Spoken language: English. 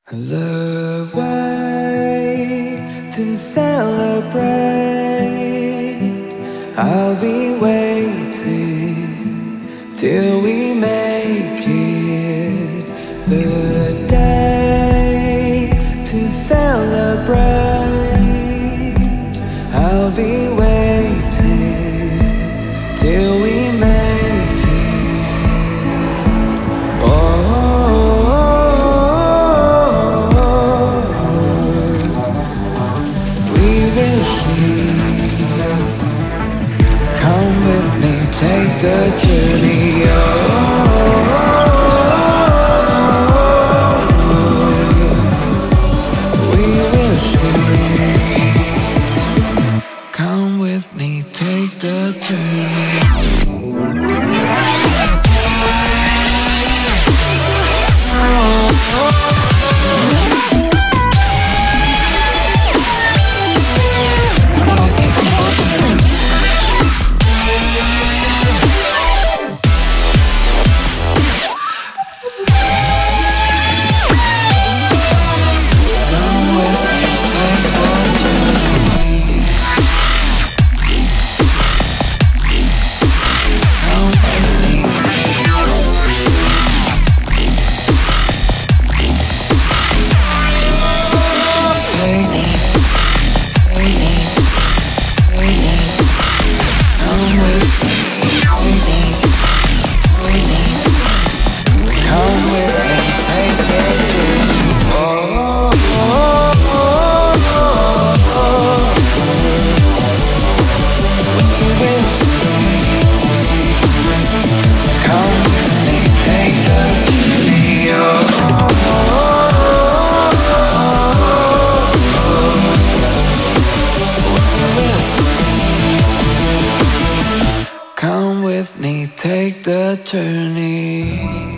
The way to celebrate, I'll be waiting till we make it. The day to celebrate, I'll be waiting till we make it. Come with me, take the journey. We will see. Come with me, take the journey. Come with me, take the journey.